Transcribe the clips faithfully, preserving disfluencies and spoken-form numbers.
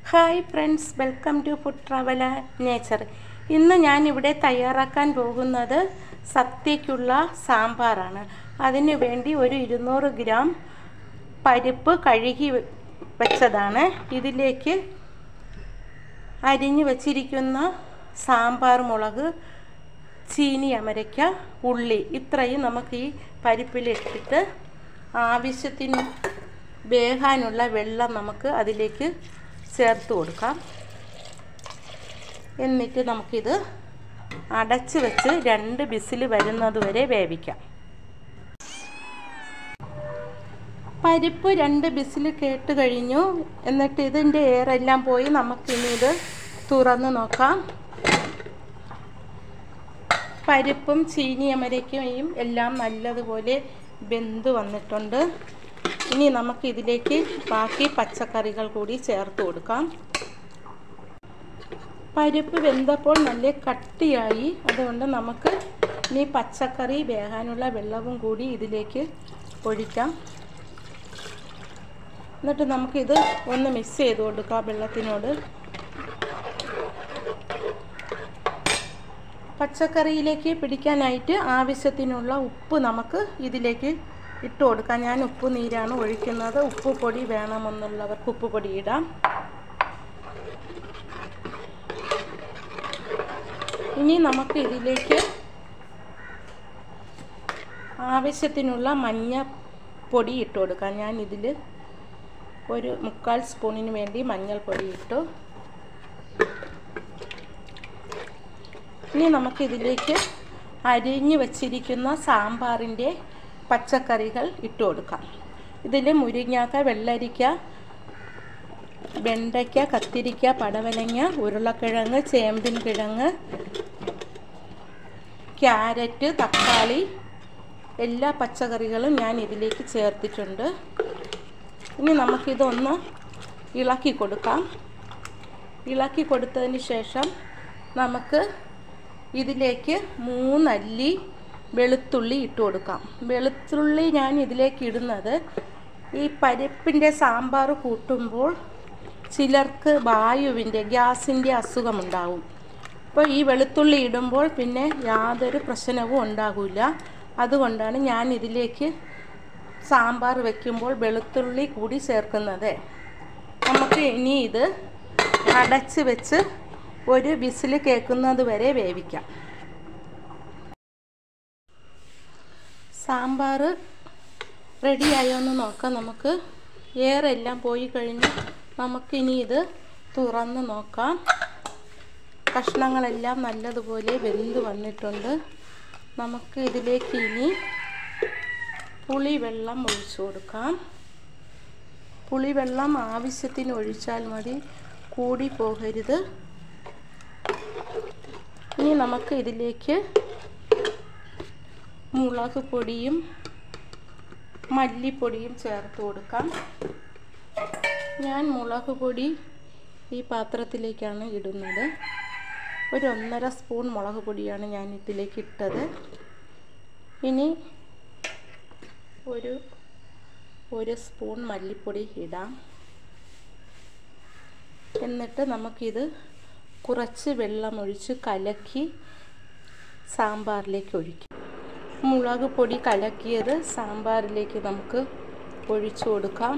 Hi friends, welcome to food traveller nature. ഇന്ന് ഞാൻ ഇവിടെ തയ്യാറാക്കാൻ പോകുന്നത് സദ്യയ്ക്കുള്ള സാമ്പാറാണ്. അതിനു വേണ്ടി ഒരു ഇരുന്നൂറ് ഗ്രാം പരിപ്പ് കഴുകി വെച്ചതാണ്. ഇതിലേക്ക് അരിഞ്ഞു വച്ചിരിക്കുന്ന സാമ്പാർ മുളക്, ചീനി അമരയ്ക്ക, ഉള്ളി ഇത്രയും നമുക്ക് ഈ പരിപ്പിലിട്ടിട്ട് ആവശ്യത്തിന് വേകാനുള്ള വെള്ളം നമുക്ക് അതിലേക്ക് ചേർത്ത് കൊടുക്കാം. എന്നിട്ട് നമുക്കിത് അടച്ച് വെച്ച് രണ്ട് വിസിൽ വരുന്നത് വരെ വേവിക്കാം. പരിപ്പ് രണ്ട് വിസിൽ കേട്ട് കഴിഞ്ഞു. എന്നിട്ട് ഇതിൻ്റെ എയറെല്ലാം പോയി നമുക്കിനി ഇത് തുറന്ന് നോക്കാം. പരിപ്പും ചീനി അമരയ്ക്കയും എല്ലാം നല്ലതുപോലെ വെന്ത് വന്നിട്ടുണ്ട്. ഇനി നമുക്ക് ഇതിലേക്ക് ബാക്കി പച്ചക്കറികൾ കൂടി ചേർത്ത് കൊടുക്കാം. പരിപ്പ് വെന്തപ്പോൾ നല്ല കട്ടിയായി, അതുകൊണ്ട് നമുക്ക് ഇനി പച്ചക്കറി വേകാനുള്ള വെള്ളവും കൂടി ഇതിലേക്ക് ഒഴിക്കാം. എന്നിട്ട് നമുക്കിത് ഒന്ന് മിക്സ് ചെയ്ത് കൊടുക്കാം വെള്ളത്തിനോട്. പച്ചക്കറിയിലേക്ക് പിടിക്കാനായിട്ട് ആവശ്യത്തിനുള്ള ഉപ്പ് നമുക്ക് ഇതിലേക്ക് ഇട്ട് കൊടുക്കാം. ഞാൻ ഉപ്പ് നീരാണ് ഒഴിക്കുന്നത്. ഉപ്പ് പൊടി വേണമെന്നുള്ളവർക്ക് ഉപ്പ് പൊടി ഇടാം. ഇനി നമുക്ക് ഇതിലേക്ക് ആവശ്യത്തിനുള്ള മഞ്ഞൾപ്പൊടി ഇട്ട് കൊടുക്കാം. ഞാൻ ഇതിൽ ഒരു മുക്കാൽ സ്പൂണിന് വേണ്ടി മഞ്ഞൾപ്പൊടി ഇട്ടു. ഇനി നമുക്കിതിലേക്ക് അരിഞ്ഞു വച്ചിരിക്കുന്ന സാമ്പാറിൻ്റെ പച്ചക്കറികൾ ഇട്ട് കൊടുക്കാം. ഇതിൽ മുരിങ്ങാക്ക, വെള്ളരിക്ക, വെണ്ടയ്ക്ക, കത്തിരിക്ക, പടവലങ്ങ, ഉരുളക്കിഴങ്ങ്, ചേമ്പിൻ കിഴങ്ങ്, ക്യാരറ്റ്, തക്കാളി എല്ലാ പച്ചക്കറികളും ഞാൻ ഇതിലേക്ക് ചേർത്തിട്ടുണ്ട്. ഇനി നമുക്കിതൊന്ന് ഇളക്കി കൊടുക്കാം. ഇളക്കി കൊടുത്തതിന് ശേഷം നമുക്ക് ഇതിലേക്ക് മൂന്നല്ലി വെളുത്തുള്ളി ഇട്ട് കൊടുക്കാം. വെളുത്തുള്ളി ഞാൻ ഇതിലേക്ക് ഇടുന്നത് ഈ പരിപ്പിൻ്റെ സാമ്പാർ കൂട്ടുമ്പോൾ ചിലർക്ക് വായുവിൻ്റെ ഗ്യാസിൻ്റെ അസുഖമുണ്ടാവും. അപ്പോൾ ഈ വെളുത്തുള്ളി ഇടുമ്പോൾ പിന്നെ യാതൊരു പ്രശ്നവും ഉണ്ടാകില്ല. അതുകൊണ്ടാണ് ഞാൻ ഇതിലേക്ക് സാമ്പാർ വയ്ക്കുമ്പോൾ വെളുത്തുള്ളി കൂടി ചേർക്കുന്നത്. നമുക്ക് ഇനി ഇത് അടച്ച് വെച്ച് ഒരു വിസിൽ കേൾക്കുന്നത് വരെ വേവിക്കാം. സാമ്പാർ റെഡിയായോ എന്ന് നോക്കാം. നമുക്ക് എയറെല്ലാം പോയി കഴിഞ്ഞ് നമുക്കിനി ഇത് തുറന്ന് നോക്കാം. കഷ്ണങ്ങളെല്ലാം നല്ലതുപോലെ വെന്ത് വന്നിട്ടുണ്ട്. നമുക്ക് ഇതിലേക്ക് ഇനി പുളിവെള്ളം ഒഴിച്ചു കൊടുക്കാം. പുളിവെള്ളം ആവശ്യത്തിന് ഒഴിച്ചാൽ മതി, കൂടി പോകരുത്. ഇനി നമുക്ക് ഇതിലേക്ക് മുളക് പൊടിയും മല്ലിപ്പൊടിയും ചേർത്ത് കൊടുക്കാം. ഞാൻ മുളക് പൊടി ഈ പാത്രത്തിലേക്കാണ് ഇടുന്നത്. ഒരു ഒന്നര സ്പൂൺ മുളക് പൊടിയാണ് ഞാൻ ഇതിലേക്ക് ഇട്ടത്. ഇനി ഒരു ഒരു സ്പൂൺ മല്ലിപ്പൊടി ഇടാം. എന്നിട്ട് നമുക്കിത് കുറച്ച് വെള്ളമൊഴിച്ച് കലക്കി സാമ്പാറിലേക്ക് ഒഴിക്കാം. മുളക് പൊടി കലക്കിയത് സാമ്പാറിലേക്ക് നമുക്ക് ഒഴിച്ചു കൊടുക്കാം.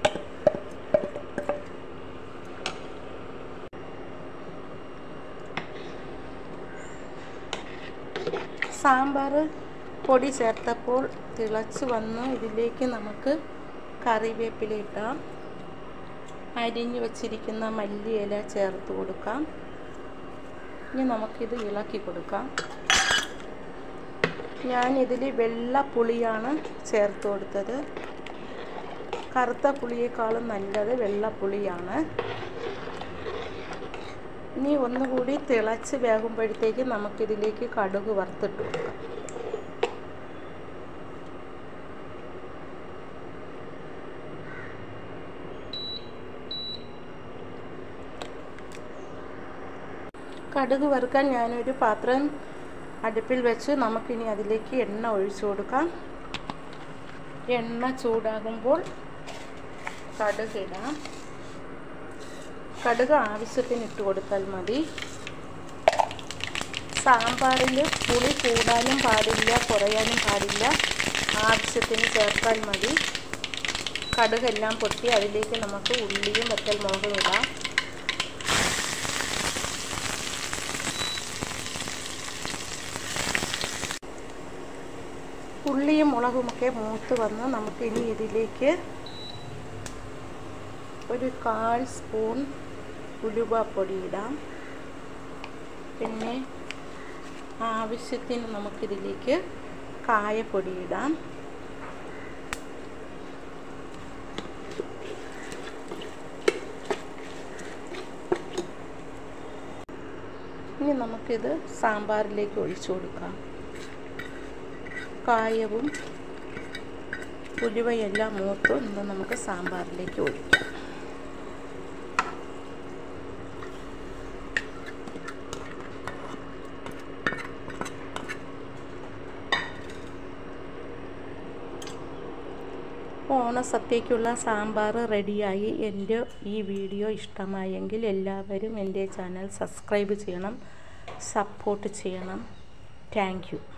സാമ്പാർ പൊടി ചേർത്തപ്പോൾ തിളച്ച് വന്നു. ഇതിലേക്ക് നമുക്ക് കറിവേപ്പില ഇടാം. അരിഞ്ഞു വച്ചിരിക്കുന്ന മല്ലിയില ചേർത്ത് കൊടുക്കാം. ഇനി നമുക്കിത് ഇളക്കി കൊടുക്കാം. ഞാനിതിൽ വെള്ള പുളിയാണ് ചേർത്ത് കൊടുത്തത്. കറുത്ത പുളിയേക്കാളും നല്ലത് വെള്ളപ്പുളിയാണ്. ഇനി ഒന്നുകൂടി തിളച്ച് വേകുമ്പോഴത്തേക്ക് നമുക്കിതിലേക്ക് കടുക് വറുത്തിട്ട് കൊടുക്കാം. കടുക് വറുക്കാൻ ഞാനൊരു പാത്രം അടുപ്പിൽ വെച്ച് നമുക്കിനി അതിലേക്ക് എണ്ണ ഒഴിച്ചു കൊടുക്കാം. എണ്ണ ചൂടാകുമ്പോൾ കടുക് ഇടാം. കടുക് ആവശ്യത്തിന് ഇട്ട് കൊടുത്താൽ മതി. സാമ്പാറിൽ പുളി കൂടാനും പാടില്ല, കുറയാനും പാടില്ല. ആവശ്യത്തിന് ചേർത്താൽ മതി. കടുകെല്ലാം പൊട്ടി അതിലേക്ക് നമുക്ക് ഉള്ളിയും വറ്റൽമുളകും ഇടാം. ഉള്ളിയും മുളകുമൊക്കെ മൂത്ത് വന്ന് നമുക്കിനി ഇതിലേക്ക് ഒരു കാൽ സ്പൂൺ ഉലുവാപ്പൊടി ഇടാം. പിന്നെ ആവശ്യത്തിന് നമുക്കിതിലേക്ക് കായപ്പൊടി ഇടാം. ഇനി നമുക്കിത് സാമ്പാറിലേക്ക് ഒഴിച്ചു കൊടുക്കാം. കായവും ഉലുവയെല്ലാം മൂത്ത് ഇന്ന് നമുക്ക് സാമ്പാറിലേക്ക് ഒഴിക്കാം. ഓണസദ്യക്കുള്ള സാമ്പാർ റെഡിയായി. എൻ്റെ ഈ വീഡിയോ ഇഷ്ടമായെങ്കിൽ എല്ലാവരും എൻ്റെ ചാനൽ സബ്സ്ക്രൈബ് ചെയ്യണം, സപ്പോർട്ട് ചെയ്യണം. Thank U.